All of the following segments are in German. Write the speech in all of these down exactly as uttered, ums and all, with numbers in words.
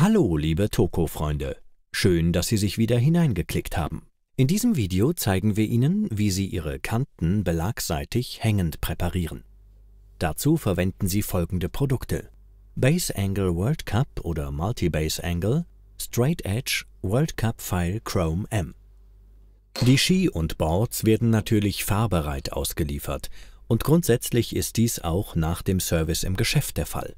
Hallo liebe Toko-Freunde, schön, dass Sie sich wieder hineingeklickt haben. In diesem Video zeigen wir Ihnen, wie Sie Ihre Kanten belagseitig hängend präparieren. Dazu verwenden Sie folgende Produkte: Base Angle World Cup oder Multi-Base Angle, Straight Edge World Cup File Chrome M. Die Ski und Boards werden natürlich fahrbereit ausgeliefert und grundsätzlich ist dies auch nach dem Service im Geschäft der Fall.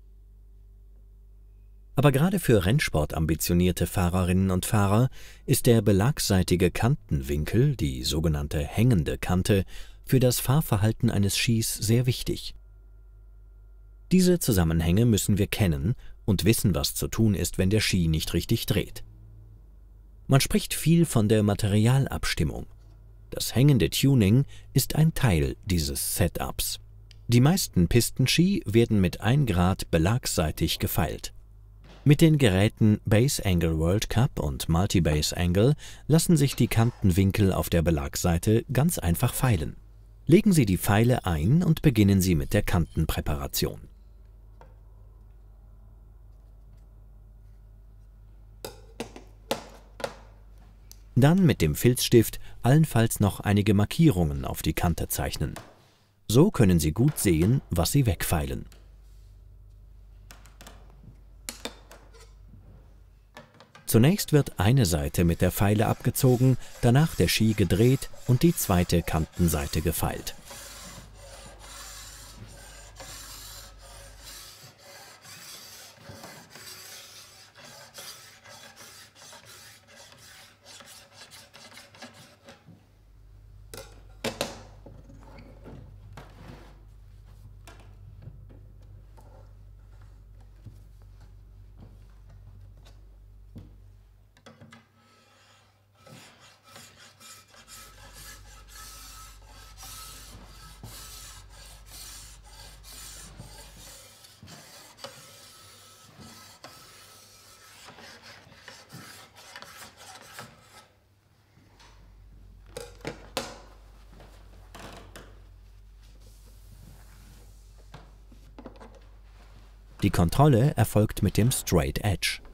Aber gerade für rennsportambitionierte Fahrerinnen und Fahrer ist der belagseitige Kantenwinkel, die sogenannte hängende Kante, für das Fahrverhalten eines Skis sehr wichtig. Diese Zusammenhänge müssen wir kennen und wissen, was zu tun ist, wenn der Ski nicht richtig dreht. Man spricht viel von der Materialabstimmung. Das hängende Tuning ist ein Teil dieses Setups. Die meisten Pistenski werden mit ein Grad belagsseitig gefeilt. Mit den Geräten Base Angle World Cup und Multi-Base Angle lassen sich die Kantenwinkel auf der Belagseite ganz einfach feilen. Legen Sie die Feile ein und beginnen Sie mit der Kantenpräparation. Dann mit dem Filzstift allenfalls noch einige Markierungen auf die Kante zeichnen. So können Sie gut sehen, was Sie wegfeilen. Zunächst wird eine Seite mit der Feile abgezogen, danach der Ski gedreht und die zweite Kantenseite gefeilt. Die Kontrolle erfolgt mit dem Straight Edge.